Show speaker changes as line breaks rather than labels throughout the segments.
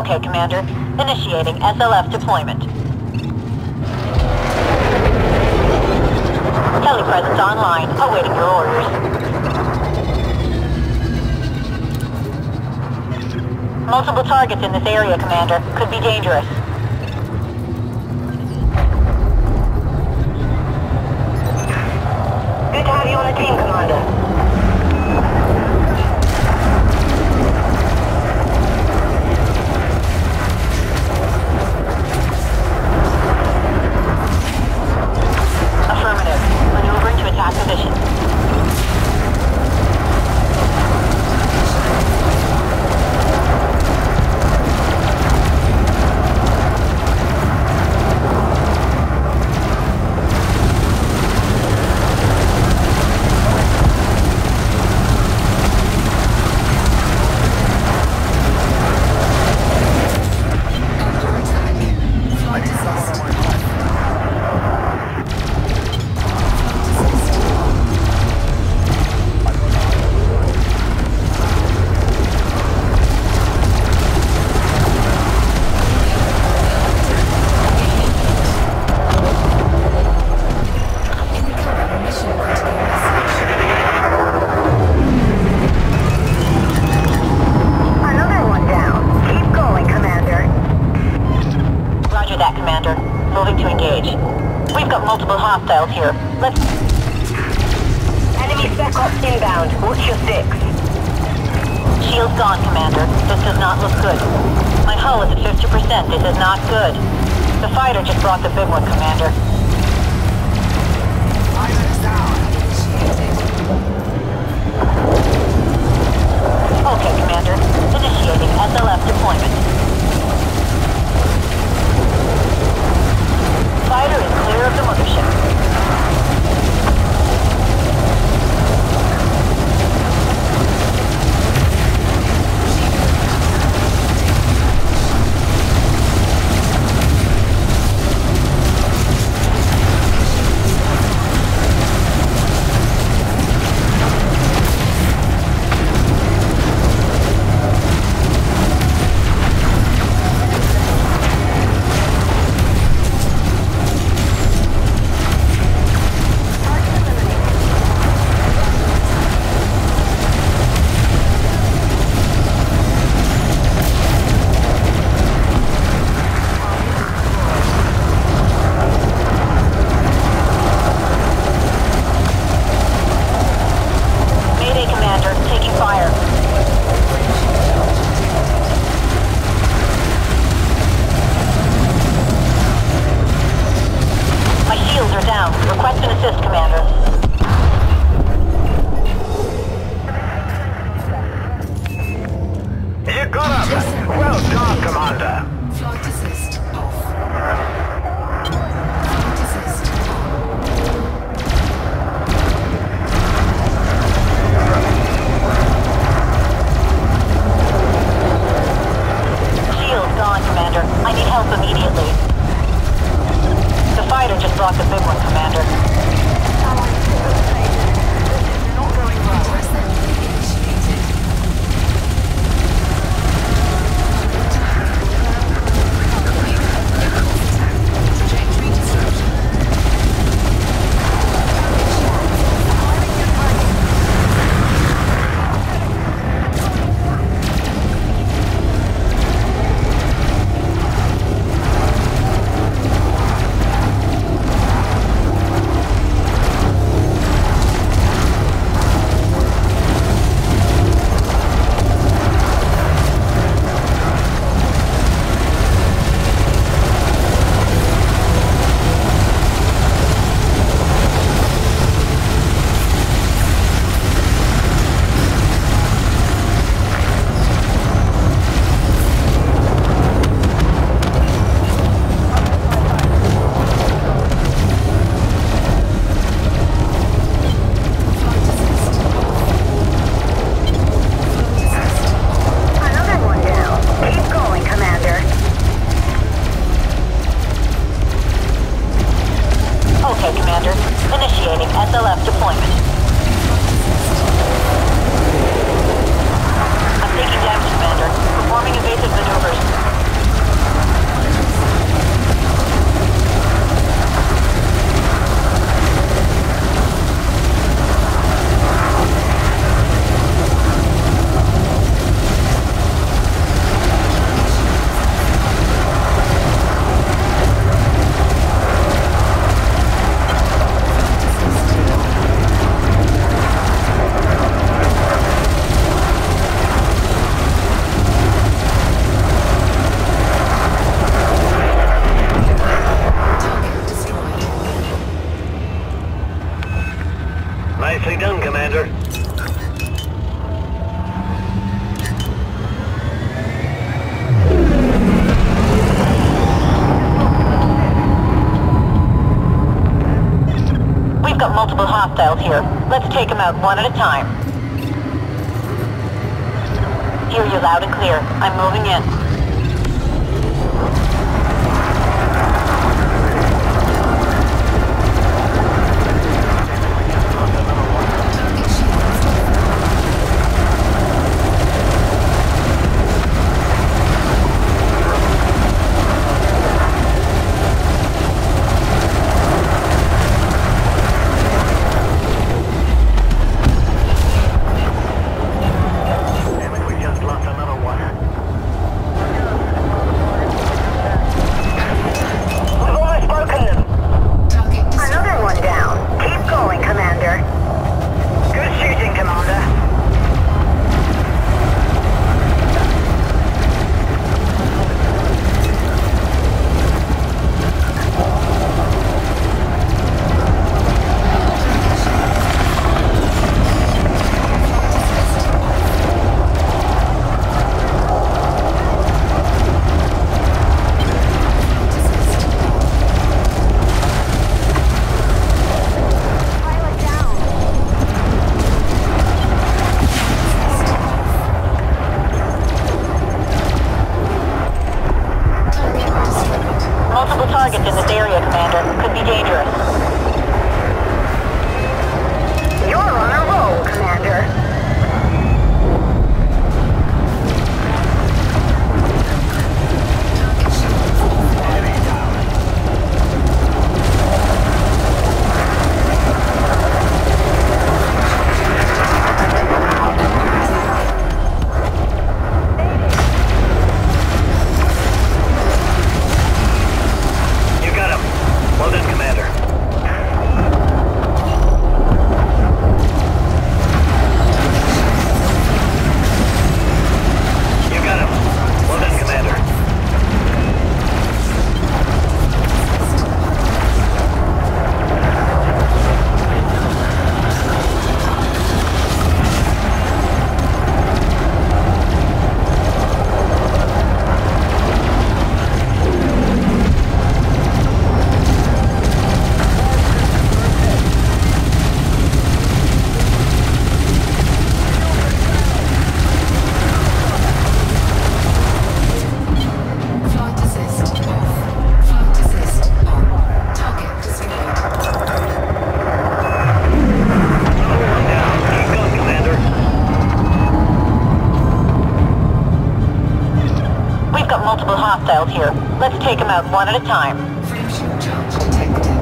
Okay, Commander. Initiating SLF deployment. Telepresence online, awaiting your orders. Multiple targets in this area, Commander. Could be dangerous. Good to have you on the team, Commander. Hostiles here. Let's... Enemy spec ops inbound. Watch your six. Shield's gone, Commander. This does not look good. My hull is at 50%. This is not good. The fighter just brought the big one, Commander. Okay, Commander. Initiating SLF deployment. Fighter is clear of the mothership. Performing evasive maneuvers.
Nicely done, Commander.
We've got multiple hostiles here. Let's take them out one at a time. Hear you loud and clear. I'm moving in. Multiple targets in this area, Commander. Could be dangerous.
You're on a roll, Commander.
Well done, Commander. You got him. Well done, Commander.
Multiple hostiles here. Let's take them out one at a time.
Friction charge detected.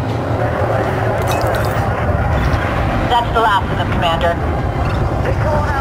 That's the last of them, Commander.
They're going